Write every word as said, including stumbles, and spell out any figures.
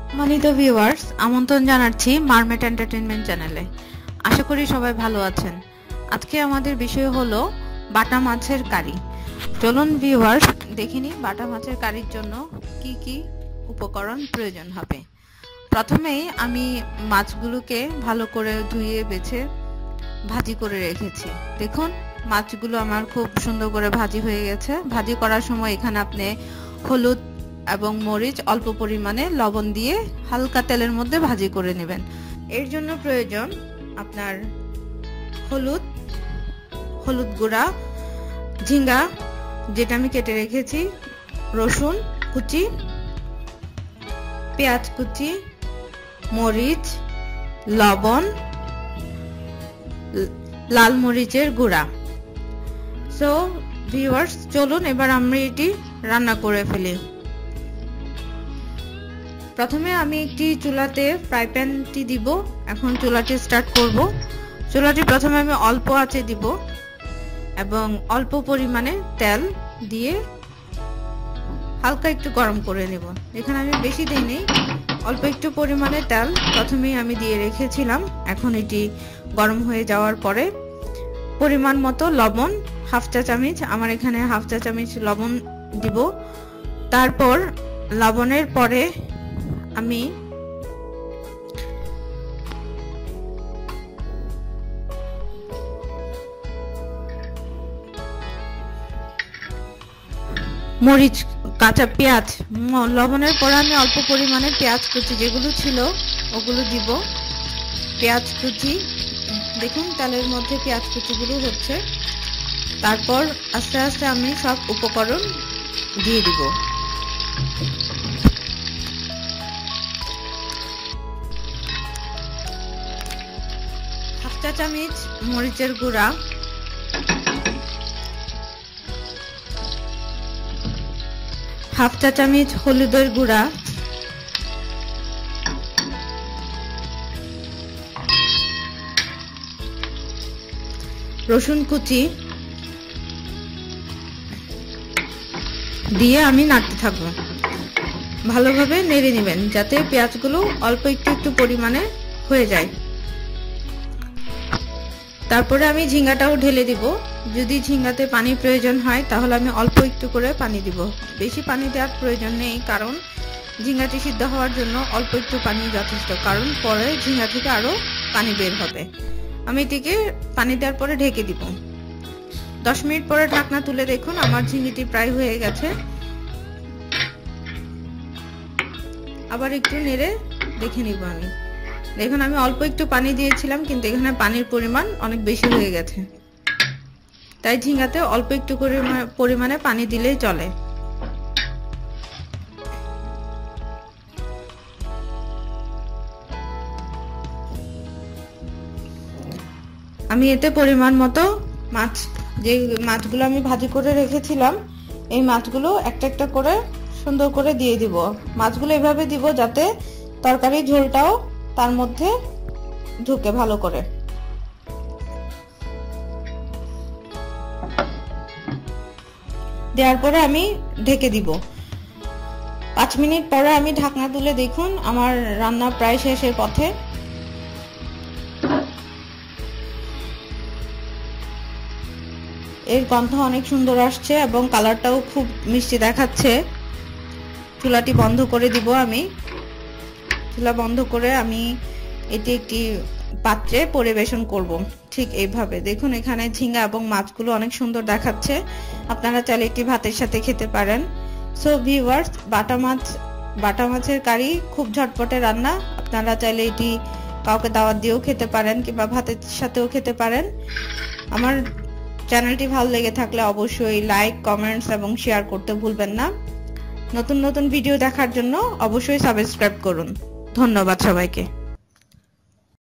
সম্মানিত ভিউয়ার্স, আমন্ত্রণ জানাচ্ছি মারমেট এন্টারটেইনমেন্ট চ্যানেলে। আশা করি সবাই ভালো আছেন। আজকে আমাদের বিষয় হলো বাটা মাছের কারি। চলুন ভিউয়ার্স দেখে নিই বাটা মাছের কারির জন্য কি কি উপকরণ প্রয়োজন হবে। প্রথমেই আমি মাছগুলোকে ভালো করে ধুয়ে বেছে ভাজি করে রেখেছি। দেখুন মাছগুলো আমার খুব সুন্দর করে ভাজি হয়ে গেছে। ভাজি করার সময় এখানে আপনি হলুদ এবং মরিচ অল্প পরিমাণে লবণ দিয়ে হালকা তেলের মধ্যে ভাজি করে নেবেন। এর জন্য প্রয়োজন আপনার হলুদ হলুদ গুঁড়া, ঝিঙ্গা যেটা আমি কেটে রেখেছি, রসুন কুচি, পেঁয়াজ কুচি, মরিচ, লবণ, লাল মরিচের গুঁড়া। সো ভিউয়ার্স চলুন এবার আমরা এটি রান্না করে ফেলি। প্রথমে আমি একটি চুলাতে ফ্রাই প্যানটি দিব। এখন চুলাটি স্টার্ট করব। চুলাটি প্রথমে আমি অল্প আঁচে দিব এবং অল্প পরিমাণে তেল দিয়ে হালকা একটু গরম করে নেব। এখানে আমি বেশি দিইনি, অল্প একটু পরিমাণে তেল প্রথমেই আমি দিয়ে রেখেছিলাম। এখন এটি গরম হয়ে যাওয়ার পরে পরিমাণ মতো লবণ, হাফ চা চামচ, আমার এখানে হাফ চা চামচ লবণ দিব। তারপর লবণের পরে আমি মরিচ, কাঁচা পেঁয়াজ, লবণের পরে আমি অল্প পরিমাণে পেঁয়াজ কুচি যেগুলো ছিল ওগুলো দিব। পেঁয়াজ কুচি দেখুন তেলের মধ্যে পেঁয়াজ কুচিগুলো হচ্ছে। তারপর আস্তে আস্তে আমি সব উপকরণ দিয়ে দিব। হাফ চা চামচ মরিচের গুঁড়া, হাফ চা চামচ হলুদের গুঁড়া, রসুন কুচি দিয়ে আমি নাড়তে থাকবো। ভালোভাবে নেড়ে নেবেন যাতে পেঁয়াজগুলো অল্প একটু একটু পরিমাণে হয়ে যায়। তারপরে আমি ঝিঙ্গাটাও ঢেলে দিব। যদি ঝিঙ্গাতে পানি প্রয়োজন হয় তাহলে আমি অল্প একটু করে পানি দিব। বেশি পানি দেওয়ার প্রয়োজন নেই, কারণ ঝিঙ্গাটি সিদ্ধ হওয়ার জন্য অল্প একটু পানি যথেষ্ট, কারণ পরে ঝিঙ্গা থেকে আরো পানি বের হবে। আমি এটিকে পানি দেওয়ার পরে ঢেকে দিব। দশ মিনিট পরে ঢাকনা তুলে দেখুন আমার ঝিঙ্গিটি প্রায় হয়ে গেছে। আবার একটু নেড়ে দেখে নিব। আমি দেখুন আমি অল্প একটু পানি দিয়েছিলাম, কিন্তু এখানে পানির পরিমাণ অনেক বেশি হয়ে গেছে। তাই ঝিঙ্গাতে অল্প একটু পরিমাণে পানি দিলেই চলে। আমি এতে পরিমাণ মতো মাছ, যে মাছগুলো আমি ভাজি করে রেখেছিলাম, এই মাছগুলো একটা একটা করে সুন্দর করে দিয়ে দিব। মাছগুলো এভাবে দিব যাতে তরকারি ঝোলটাও তার মধ্যে ঢুকে ভালো করে। দেওয়ার পরে আমি ঢেকে দিব। পাঁচ মিনিট পরে আমি ঢাকনা তুলে দেখুন আমার রান্না প্রায় শেষের পথে। এর গন্ধ অনেক সুন্দর আসছে এবং কালারটাও খুব মিষ্টি দেখাচ্ছে। চুলাটি বন্ধ করে দিব। আমি চুলা বন্ধ করে আমি এটি একটি পাত্রে পরিবেশন করব। ঠিক এইভাবে দেখুন এখানে ঝিঙ্গা এবং মাছগুলো অনেক সুন্দর দেখাচ্ছে। আপনারা চাইলে এটি ভাতের সাথে খেতে পারেন। সো ভিউয়ার্স, বাটা মাছ বাটা মাছের কারি খুব ঝটপটে রান্না। আপনারা চাইলে এটি কাউকে দাওয়াত দিয়েও খেতে পারেন কিংবা ভাতের সাথেও খেতে পারেন। আমার চ্যানেলটি ভালো লেগে থাকলে অবশ্যই লাইক, কমেন্টস এবং শেয়ার করতে ভুলবেন না। নতুন নতুন ভিডিও দেখার জন্য অবশ্যই সাবস্ক্রাইব করুন। ধন্যবাদ সবাইকে।